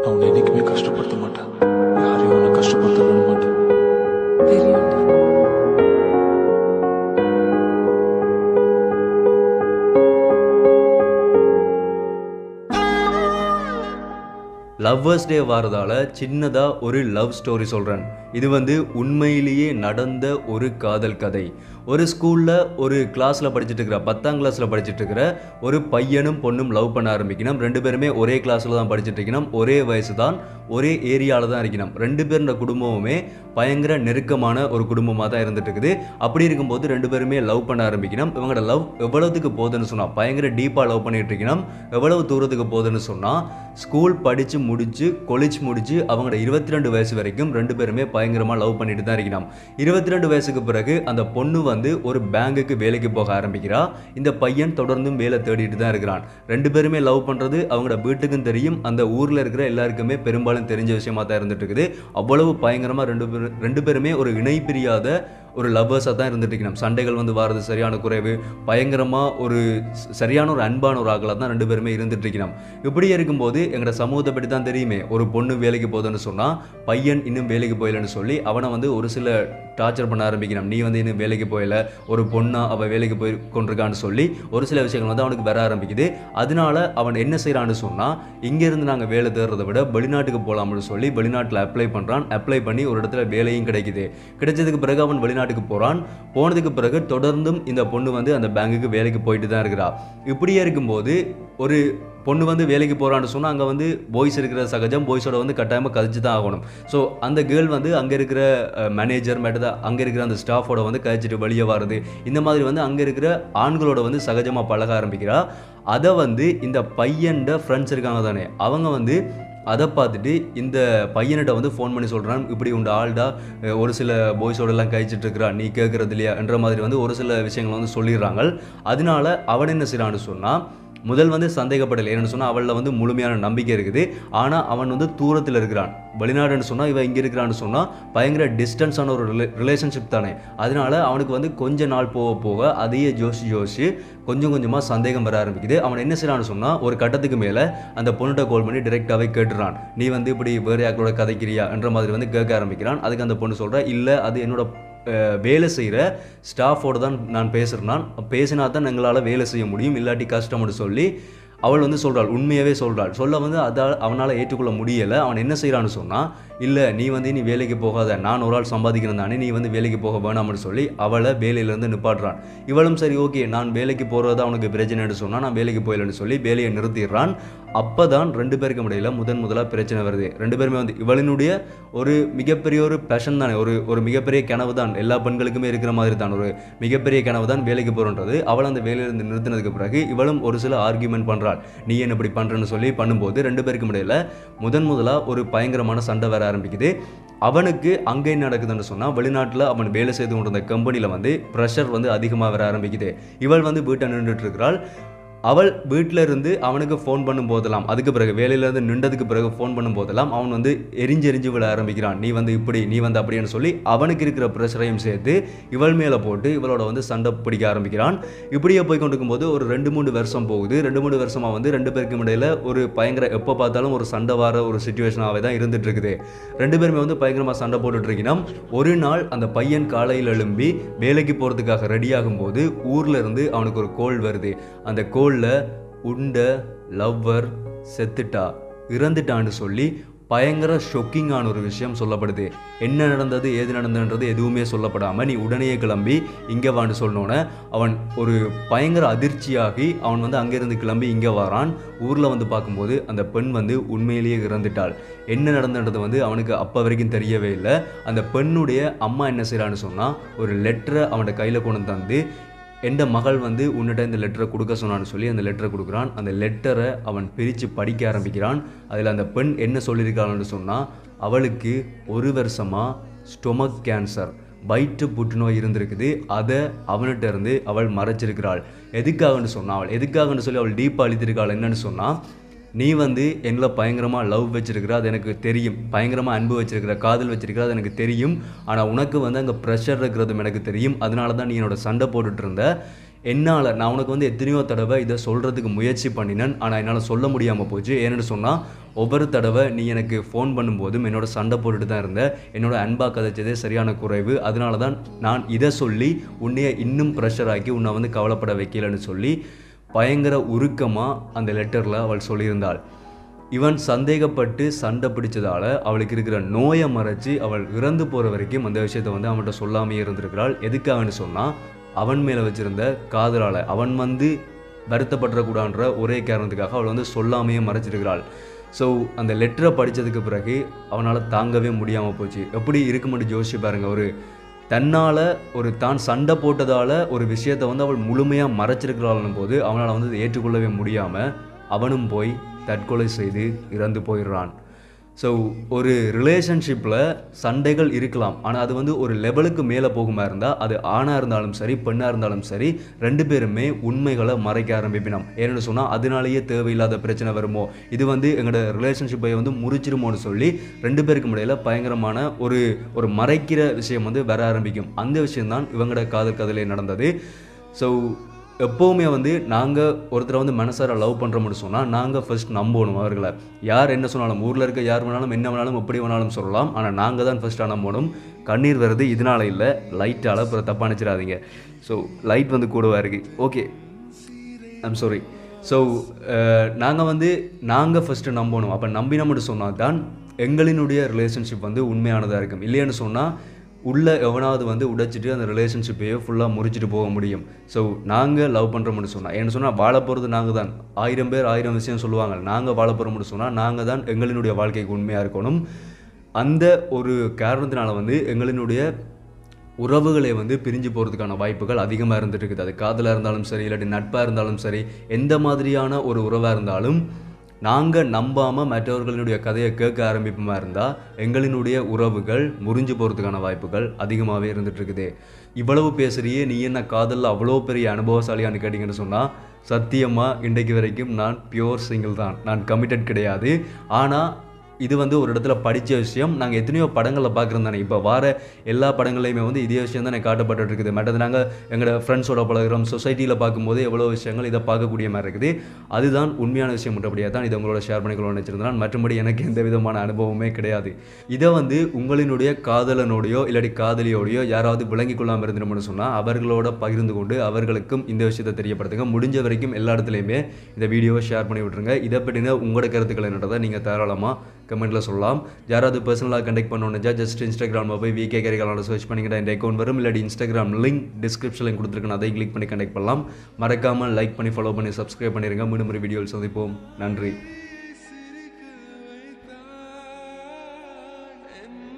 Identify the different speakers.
Speaker 1: நான் உன்னை என்னைக்குமே கஷ்டப்படுத்த மாட்டேன். யாரையும் உன்னை கஷ்டப்படுத்த விட மாட்டேன்.
Speaker 2: தெரியும்.
Speaker 3: லவ்வர்ஸ் டே வரதால சின்னதாக ஒரு லவ் ஸ்டோரி சொல்கிறேன். இது உண்மையிலேயே நடந்த ஒரு காதல் கதை. ஒரு ஸ்கூலில் ஒரு கிளாஸில் படிச்சுட்டு இருக்கிற 10ஆம் கிளாஸில் படிச்சுட்டு இருக்கிற ஒரு பையனும் பொண்ணும் லவ் பண்ண ஆரம்பிக்கணும். 2 பேருமே ஒரே கிளாஸில் தான் படிச்சுட்டு இருக்கணும். ஒரே வயசு தான், ஒரே ஏரியாவில் தான் இருக்கணும். 2 பேரோட குடும்பமுமே பயங்கர நெருக்கமான ஒரு குடும்பமாக தான் இருந்துட்டு இருக்குது. அப்படி இருக்கும்போது 2 பேருமே லவ் பண்ண ஆரம்பிக்கணும். இவங்களோட லவ் எவ்வளவுக்கு போகுதுன்னு சொன்னால் பயங்கர டீப்பாக லவ் பண்ணிட்டு இருக்கணும். எவ்வளவு தூரத்துக்கு போகுதுன்னு சொன்னால் ஸ்கூல் படித்து முடித்து காலேஜ் முடித்து அவங்களோட 22 வயசு வரைக்கும் 2 பேருமே பயங்கரமாக லவ் பண்ணிட்டு தான் இருக்கணும். 22 வயசுக்கு பிறகு அந்த பொண்ணு ஒரு பேங்குக்கு வேலைக்கு போக ஆரம்பிக்கிறா. இந்த பையன் தொடர்ந்தும் வேலை தேடிட்டு தான் இருக்கிறான். 2 பேருமே லவ் பண்ணுறது அவங்களோட வீட்டுக்கும் தெரியும், அந்த ஊரில் இருக்கிற எல்லாருக்குமே பெரும்பாலும் தெரிஞ்ச விஷயமா தான் இருந்துட்டு இருக்குது. அவ்வளவு பயங்கரமாக 2 பேருமே ஒரு இணை பிரியாத ஒரு லவ்வர்ஸாக தான் இருந்துட்டு இருக்கணும். சண்டைகள் வாரது சரியான குறைவு, பயங்கரமாக ஒரு சரியான ஒரு அன்பான ஒரு ஆகலாக தான் 2 பேருமே இருந்துட்டு இருக்கணும். இப்படியே இருக்கும்போது எங்களோட சமூகத்தை பற்றி தான் தெரியுமே, ஒரு பொண்ணு வேலைக்கு போகுதுன்னு சொன்னால் பையன் இன்னும் வேலைக்கு போயிலன்னு சொல்லி அவனை ஒரு சில டார்ச்சர் பண்ண ஆரம்பிக்கணும். நீ இன்னும் வேலைக்கு போயில, ஒரு பொண்ணா அவள் வேலைக்கு போய் கொண்டிருக்கான்னு சொல்லி ஒரு சில விஷயங்கள் அவனுக்கு வர ஆரம்பிக்குது. அதனால அவன் என்ன செய்யறான்னு சொன்னால், இங்கேருந்து நாங்கள் வேலை தேடுறதை விட வெளிநாட்டுக்கு போகலாம்னு சொல்லி வெளிநாட்டில் அப்ளை பண்ணுறான். அப்ளை பண்ணி ஒரு இடத்துல வேலையும் கிடைக்குது. கிடைச்சதுக்கு பிறகு அவன் வெளிநாட்டுக்கு போகிறான். போனதுக்கு பிறகு தொடர்ந்தும் இந்த பொண்ணு அந்த பேங்குக்கு வேலைக்கு போயிட்டு தான் இருக்கிறா. இப்படியே இருக்கும்போது ஒரு பொண்ணு வேலைக்கு போகிறான்னு சொன்னால் அங்கே பாய்ஸ் இருக்கிற சகஜம், பாய்ஸோட கட்டாயமாக கதைச்சு தான் ஆகணும். ஸோ அந்த கேர்ள் அங்கே இருக்கிற மேனேஜர் மேட்டதா அங்கே இருக்கிற அந்த ஸ்டாஃபோட கதைச்சிட்டு வெளியே வர்றது, இந்த மாதிரி அங்கே இருக்கிற ஆண்களோட சகஜமாக பழக ஆரம்பிக்கிறா. அதை இந்த பையன்ட ஃப்ரெண்ட்ஸ் இருக்காங்க தானே, அவங்க அதை பார்த்துட்டு இந்த பையன்கிட்ட ஃபோன் பண்ணி சொல்கிறான், இப்படி உண்ட ஆள்டா ஒரு சில பாய்ஸோடலாம் கழிச்சிட்டு இருக்கிறா, நீ கேட்குறது இல்லையா என்ற மாதிரி ஒரு சில விஷயங்களை சொல்லிடுறாங்க. அதனால அவன் என்ன செய்யறான்னு சொன்னால், முதல் சந்தேகப்படலை. என்னென்னு சொன்னால் அவளில் முழுமையான நம்பிக்கை இருக்குது. ஆனால் அவன் தூரத்தில் இருக்கிறான். வெளிநாடுன்னு சொன்னால் இவன் இங்கே இருக்கிறான்னு சொன்னால் பயங்கர டிஸ்டன்ஸான ஒரு ரிலேஷன்ஷிப் தானே. அதனால அவனுக்கு கொஞ்ச நாள் போக போக அதையே ஜோசி கொஞ்சம் கொஞ்சமாக சந்தேகம் வர ஆரம்பிக்குது. அவன் என்ன செய்யறான்னு சொன்னால், ஒரு கட்டத்துக்கு மேலே அந்த பொண்ணுகிட்ட கால் பண்ணி டிரெக்டாகவே கேட்டுறான், நீ இப்படி வேறு யாரோட கதைக்கிறியா என்ற மாதிரி கேட்க ஆரம்பிக்கிறான். அதுக்கு அந்த பொண்ணு சொல்கிறா, இல்லை அது என்னோட வேலை செய்கிற ஸ்டாஃபோடு தான் நான் பேசினா தான் எங்களால் வேலை செய்ய முடியும், இல்லாட்டி கஷ்டம்னு சொல்லி அவள் சொல்கிறாள். உண்மையாகவே சொல்கிறாள். சொல்ல அவனால் ஏற்றுக்கொள்ள முடியலை. அவன் என்ன செய்கிறான்னு சொன்னால், இல்லை நீ நீ வேலைக்கு போகாத, நான் ஒரு ஆள் சம்பாதிக்கிறேன் தானே, நீ வேலைக்கு போக வேணாம்னு சொல்லி அவளை வேலையிலேருந்து நிப்பாட்டுறான். இவளும் சரி ஓகே நான் வேலைக்கு போகிறது அவனுக்கு பிரச்சனைன்னு சொன்னால் நான் வேலைக்கு போயிலன்னு சொல்லி வேலையை நிறுத்திடுறான். அப்போ தான் 2 பேருக்கு இடையில முதலாக பிரச்சனை வருது. 2 பேருமே இவளினுடைய ஒரு மிகப்பெரிய ஒரு பேஷன் தானே, ஒரு மிகப்பெரிய கனவு தான், எல்லா பெண்களுக்குமே இருக்கிற மாதிரி தான் ஒரு மிகப்பெரிய கனவு தான் வேலைக்கு போகிறன்றது. அவள் அந்த வேலையிலிருந்து நிறுத்தினதுக்கு பிறகு இவளும் ஒரு சில ஆர்கியூமெண்ட் பண்ணுறாள், நீ என்ன இப்படி பண்ணுறேன்னு சொல்லி பண்ணும்போது 2 பேருக்கும் இடையில முதலாக ஒரு பயங்கரமான சண்டை வர ஆரம்பிக்குது. அவனுக்கு அங்கே என்ன நடக்குதுன்னு சொன்னால், வெளிநாட்டில் அவன் வேலை செய்து கொண்டிருந்த கம்பெனியில் ப்ரெஷர் அதிகமாக வர ஆரம்பிக்குது. இவள் வீட்டை நின்றுட்டு இருக்கிறாள். அவள் வீட்டில் இருந்து அவனுக்கு ஃபோன் பண்ணும் போதெல்லாம், அதுக்கு பிறகு வேலையிலேருந்து நின்றதுக்கு பிறகு ஃபோன் பண்ணும் போதெல்லாம் அவன் எரிஞ்சு விழ ஆரம்பிக்கிறான். நீ இப்படி நீ அப்படின்னு சொல்லி அவனுக்கு இருக்கிற ப்ரெஷரையும் சேர்த்து இவள் மேலே போட்டு இவளோட சண்டை பிடிக்க ஆரம்பிக்கிறான். இப்படியே போய் கொண்டிருக்கும் போது ஒரு 2-3 வருஷம் போகுது. 2-3 வருஷமாக 2 பேருக்கும் இடையில ஒரு பயங்கர எப்போ பார்த்தாலும் ஒரு சண்டை வர ஒரு சிச்சுவேஷனாகவே தான் இருந்துட்டு இருக்குது. 2 பேருமே பயங்கரமாக சண்டை போட்டுட்டு இருக்கணும். ஒரு நாள் அந்த பையன் காலையில் எழும்பி வேலைக்கு போகிறதுக்காக ரெடியாகும் போது ஊரில் இருந்து அவனுக்கு ஒரு கோல் வருது. அந்த கோல் உண்ட லவ்வர் செத்துட்டா, இறந்துட்டான்னு சொல்லி பயங்கர ஷொக்கிங்கான ஒரு விஷயம் சொல்லப்படுது. என்ன நடந்தது ஏது நடந்ததுன்றது எதுவுமே சொல்லப்படாமல் நீ உடனே கிளம்பி இங்கே வான்னு சொன்னோன்னே அவன் ஒரு பயங்கர அதிர்ச்சியாகி அவன் அங்கேருந்து கிளம்பி இங்கே வரான். ஊரில் பார்க்கும்போது அந்த பெண் உண்மையிலேயே இறந்துட்டாள். என்ன நடந்தது அவனுக்கு அப்போ வரைக்கும் தெரியவே இல்லை. அந்த பெண்ணுடைய அம்மா என்ன செய்கிறான்னு சொன்னால், ஒரு லெட்டரை அவனோட கையில் கொண்டு தந்து, எந்த மகள் உன்னிட்ட இந்த லெட்டரை கொடுக்க சொன்னான்னு சொல்லி அந்த லெட்டரை கொடுக்குறான். அந்த லெட்டரை அவன் பிரித்து படிக்க ஆரம்பிக்கிறான். அதில் அந்த பெண் என்ன சொல்லியிருக்காள்னு சொன்னால், அவளுக்கு 1 வருஷமாக ஸ்டொமக் கேன்சர், வயிற்று புற்றுநோய் இருந்திருக்குது. அதை அவன்கிட்ட இருந்து அவள் மறைச்சிருக்கிறாள். எதுக்காகன்னு சொல்லி அவள் டீப்பாக அழித்திருக்காள். என்னன்னு சொன்னால், நீ என்னில் பயங்கரமாக லவ் வச்சிருக்கிற, அது எனக்கு தெரியும், பயங்கரமாக அன்பு வச்சிருக்கிற, காதல் வச்சிருக்கிற, அது எனக்கு தெரியும். ஆனால் உனக்கு அங்கே ப்ரெஷர் இருக்கிறதும் எனக்கு தெரியும். அதனால தான் நீ என்னோட சண்டை போட்டுட்டு இருந்த. என்னால் நான் உனக்கு வந்து எத்தனையோ தடவை இதை சொல்கிறதுக்கு முயற்சி பண்ணினேன், ஆனால் என்னால் சொல்ல முடியாமல் போச்சு. ஏன்னு சொன்னால் ஒவ்வொரு தடவை நீ எனக்கு ஃபோன் பண்ணும்போதும் என்னோட சண்டை போட்டுட்டு தான் இருந்த, என்னோட அன்பா கதைச்சதே சரியான குறைவு, அதனால தான் நான் இதை சொல்லி உன்னைய இன்னும் ப்ரெஷர் ஆக்கி உன்னை வந்து கவலைப்பட வைக்கலன்னு சொல்லி பயங்கர உருக்கமாக அந்த லெட்டரில் அவள் சொல்லியிருந்தாள். இவன் சந்தேகப்பட்டு சண்டை பிடிச்சதால் அவளுக்கு இருக்கிற நோயை மறைச்சி அவள் இறந்து போகிற வரைக்கும் அந்த விஷயத்தை வந்து அவன்கிட்ட சொல்லாமையே இருந்திருக்கிறாள். எதுக்காகன்னு சொன்னால் அவன் மேலே வச்சுருந்த காதலால் அவன் வந்து வருத்தப்பட்டுறக்கூடான்ற ஒரே காரணத்துக்காக அவள் வந்து சொல்லாமையே மறைச்சிருக்கிறாள். ஸோ அந்த லெட்டரை படித்ததுக்கு பிறகு அவனால் தாங்கவே முடியாமல் போச்சு. எப்படி இருக்குமென்று யோசிச்சு பாருங்கள். ஒரு தன்னால் ஒரு தான் சண்டை போட்டதால் ஒரு விஷயத்தை வந்து அவள் முழுமையாக மறைச்சிருக்கிறாள்னும் போது அவனால் வந்து ஏற்றுக்கொள்ளவே முடியாமல் அவனும் போய் தற்கொலை செய்து இறந்து போயிடுறான். ஸோ ஒரு ரிலேஷன்ஷிப்பில் சண்டைகள் இருக்கலாம், ஆனால் அது வந்து ஒரு லெவலுக்கு மேலே போகுமா இருந்தால் அது ஆணாக இருந்தாலும் சரி பெண்ணாக இருந்தாலும் சரி 2 பேருமே உண்மைகளை மறைக்க ஆரம்பிப்பினோம். ஏன்னு சொன்னால் அதனாலேயே தேவையில்லாத பிரச்சனை வருமோ, இது வந்து எங்களோட ரிலேஷன்ஷிப்பை வந்து முறிச்சிருமோன்னு சொல்லி 2 பேருக்கும் இடையில் பயங்கரமான ஒரு மறைக்கிற விஷயம் வந்து வர ஆரம்பிக்கும். அந்த விஷயம்தான் இவங்களோட காதல் கதையிலே நடந்தது. ஸோ எப்போவுமே வந்து நாங்கள் ஒருத்தரை வந்து மனசார லவ் பண்ணுறோம்னு சொன்னால் நாங்கள் ஃபர்ஸ்ட் நம்பணும் அவர்களை. யார் என்ன சொன்னாலும், ஊரில் இருக்க யார் வேணாலும் என்ன வேணாலும் எப்படி வேணாலும் சொல்லலாம், ஆனால் நாங்கள் தான் ஃபர்ஸ்ட்டாக நம்பணும். கண்ணீர் வருது இதனால் இல்லை, லைட்டால் அப்புறம் தப்பாக நினச்சிடாதீங்க. ஸோ லைட் வந்து கூடவா இருக்குது. Okay, I'm sorry. ஸோ நாங்கள் ஃபஸ்ட்டு நம்பணும். அப்போ நம்பினோம்னு சொன்னால் தான் எங்களினுடைய ரிலேஷன்ஷிப் வந்து உண்மையானதாக இருக்கும். இல்லைன்னு சொன்னால் உள்ளே எவனாவது வந்து உடைச்சிட்டு அந்த ரிலேஷன்ஷிப்பையோ ஃபுல்லாக முறிச்சிட்டு போக முடியும். ஸோ நாங்கள் லவ் பண்ணுறோம்னு சொன்னால் ஏன்னு சொன்னால் வாழ போகிறது நாங்கள் தான். 1000 பேர் 1000 விஷயம் சொல்லுவாங்க. நாங்கள் வாழ போகிறோம்னு சொன்னால் நாங்கள் தான் எங்களினுடைய வாழ்க்கைக்கு உண்மையாக இருக்கணும். அந்த ஒரு காரணத்தினால வந்து எங்களினுடைய உறவுகளை வந்து பிரிஞ்சு போகிறதுக்கான வாய்ப்புகள் அதிகமாக இருந்துட்டு இருக்குது. அது காதலாக இருந்தாலும் சரி, இல்லாட்டி நட்பாக இருந்தாலும் சரி, எந்த மாதிரியான ஒரு உறவாக இருந்தாலும் நாங்கள் நம்பாமல் மற்றவர்களினுடைய கதையை கேட்க ஆரம்பிப்போமா இருந்தால் எங்களினுடைய உறவுகள் முறிஞ்சு போகிறதுக்கான வாய்ப்புகள் அதிகமாகவே இருந்துகிட்ருக்குது. இவ்வளவு பேசுகிறியே, நீ என்ன காதலில் அவ்வளோ பெரிய அனுபவசாலியான்னு கேட்டிங்கன்னு சொன்னால் சத்தியமாக இன்றைக்கு வரைக்கும் நான் பியோர் சிங்கிள் தான். நான் கமிட்டட் கிடையாது. ஆனால் இது வந்து ஒரு இடத்துல படித்த விஷயம். நாங்கள் எத்தனையோ படங்களில் பார்க்குறோம் தானே. இப்போ வார எல்லா படங்கள்லையுமே வந்து இதே விஷயம் தான் காட்டப்பட்டு இருக்குது. மற்றது நாங்கள் எங்களோட ஃப்ரெண்ட்ஸோட பழகிறோம், சொசைட்டியில் பார்க்கும்போது எவ்வளோ விஷயங்கள் இதை பார்க்கக்கூடிய மாதிரி இருக்குது. அதுதான் உண்மையான விஷயம். மற்றபடியாக தான் இதை உங்களோட ஷேர் பண்ணிக்கணும்னு நினச்சிருந்தேன். மற்றபடி எனக்கு எந்த விதமான அனுபவமே கிடையாது. இதை வந்து உங்களினுடைய காதலனோடையோ இல்லாட்டி காதலியோடையோ யாராவது விளங்கி கொள்ளாமல் இருந்துட்டோம்னு சொன்னால் அவர்களோட பகிர்ந்து கொண்டு அவர்களுக்கும் இந்த விஷயத்தை தெரியப்படுத்துங்க. முடிஞ்ச வரைக்கும் எல்லா இடத்துலையுமே இந்த வீடியோவை ஷேர் பண்ணி விட்டுருங்க. இதை பற்றின உங்களோட கருத்துக்கள் என்னன்றதை நீங்கள் தாராளமாக கமெண்ட்டில் சொல்லலாம். யாராவது பர்சனலாக கண்டெக்ட் பண்ணணுன்னா ஜஸ்ட் இன்ஸ்டாகிராமில் போய் விகே கரிகாலோட சர்ச் பண்ணிக்கிட்டா இந்த அக்கௌண்ட் வரும். இல்லாட்டி இன்ஸ்டாகிராம் லிங்க் டிஸ்கிரிப்ஷனில் கொடுத்துருக்கேன், அதை கிளிக் பண்ணி கண்டெக்ட் பண்ணலாம். மறக்காமல் லைக் பண்ணி ஃபாலோ பண்ணி சப்ஸ்கிரைப் பண்ணிடுங்க. மீண்டும் ஒரு வீடியோவில் சந்திப்போம். நன்றி.